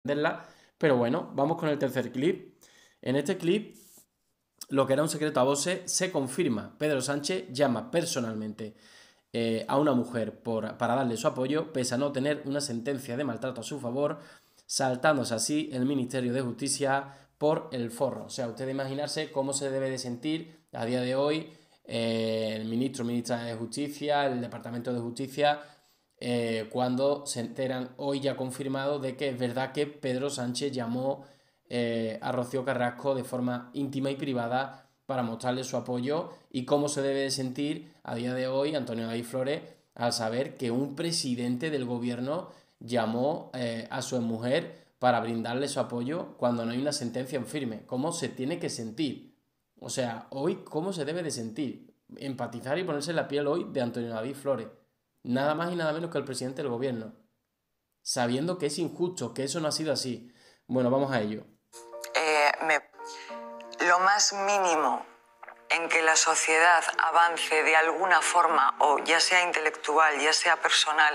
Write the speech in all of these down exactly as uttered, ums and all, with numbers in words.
entenderla. Pero bueno, vamos con el tercer clip. En este clip, lo que era un secreto a voces se confirma. Pedro Sánchez llama personalmente eh, a una mujer por, para darle su apoyo, pese a no tener una sentencia de maltrato a su favor, saltándose así el Ministerio de Justicia por el forro. O sea, usted imaginarse cómo se debe de sentir a día de hoy eh, el ministro, ministra de Justicia, el Departamento de Justicia, eh, cuando se enteran hoy ya confirmado de que es verdad que Pedro Sánchez llamó eh, a Rocío Carrasco de forma íntima y privada para mostrarle su apoyo, y cómo se debe de sentir a día de hoy Antonio David Flores al saber que un presidente del gobierno llamó eh, a su mujer para brindarle su apoyo cuando no hay una sentencia en firme. ¿Cómo se tiene que sentir? O sea, hoy, ¿cómo se debe de sentir? Empatizar y ponerse en la piel hoy de Antonio David Flores. Nada más y nada menos que el presidente del gobierno. Sabiendo que es injusto, que eso no ha sido así. Bueno, vamos a ello. Eh, me... Lo más mínimo en que la sociedad avance de alguna forma, o ya sea intelectual, ya sea personal,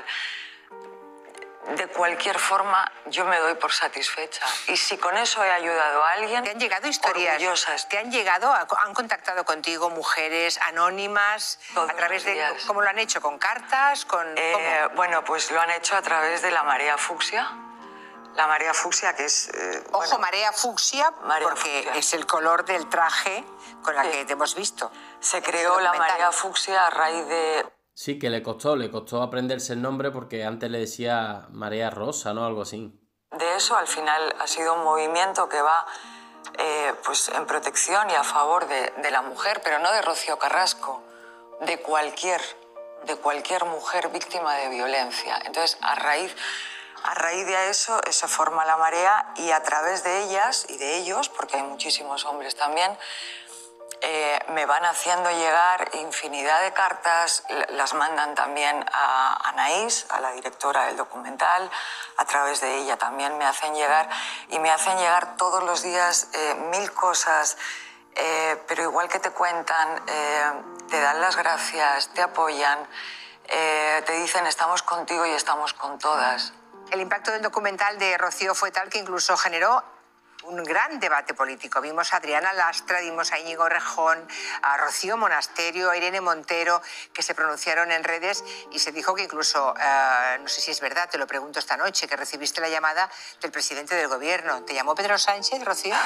de cualquier forma, yo me doy por satisfecha. Y si con eso he ayudado a alguien, ¿te han llegado historias? ¿Te han llegado, a, han contactado contigo mujeres anónimas Todos a través de, días. cómo lo han hecho, con cartas, con eh, bueno, pues lo han hecho a través de la marea fucsia. La marea fucsia, que es... Eh, Ojo, bueno, marea fucsia, marea porque fucsia. es el color del traje con la sí. que te hemos visto. Se creó la marea fucsia a raíz de... Sí, que le costó, le costó aprenderse el nombre porque antes le decía marea rosa, ¿no? Algo así. De eso, al final, ha sido un movimiento que va eh, pues en protección y a favor de, de la mujer, pero no de Rocío Carrasco, de cualquier, de cualquier mujer víctima de violencia. Entonces, a raíz... A raíz de eso se forma la marea, y a través de ellas y de ellos, porque hay muchísimos hombres también, eh, me van haciendo llegar infinidad de cartas, las mandan también a Anaís, a la directora del documental, a través de ella también me hacen llegar, y me hacen llegar todos los días eh, mil cosas, eh, pero igual que te cuentan, eh, te dan las gracias, te apoyan, eh, te dicen estamos contigo y estamos con todas. El impacto del documental de Rocío fue tal que incluso generó un gran debate político. Vimos a Adriana Lastra, vimos a Íñigo Rejón, a Rocío Monasterio, a Irene Montero, que se pronunciaron en redes, y se dijo que incluso, eh, no sé si es verdad, te lo pregunto esta noche, que recibiste la llamada del presidente del gobierno. ¿Te llamó Pedro Sánchez, Rocío?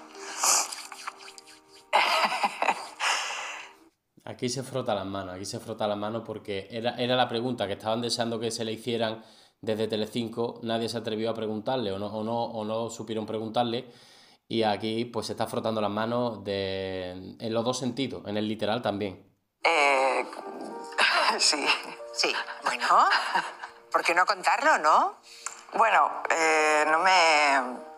Aquí se frota las manos, aquí se frota las manos porque era, era la pregunta que estaban deseando que se le hicieran desde Telecinco. Nadie se atrevió a preguntarle o no, o no, o no supieron preguntarle, y aquí pues se está frotando las manos de, en los dos sentidos, en el literal también. Eh, sí. Sí, bueno, ¿por qué no contarlo, no? Bueno, eh, no me...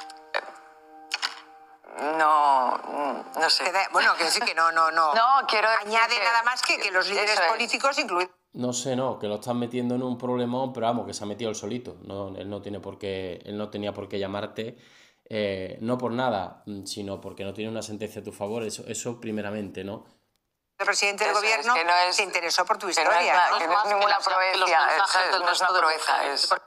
No, no sé. Da, bueno, quiero decir que no, no, no. No, quiero decir añade que, nada más que que los líderes es. políticos, incluidos... No sé, no, que lo están metiendo en un problemón, pero vamos, que se ha metido él solito. No, él no tiene por qué, él no tenía por qué llamarte, eh, no por nada, sino porque no tiene una sentencia a tu favor. Eso, eso primeramente, ¿no? El presidente del Eso gobierno es, que no es, se interesó por tu que historia. no es, ¿no? que no es ninguna proeza, no es una proeza, es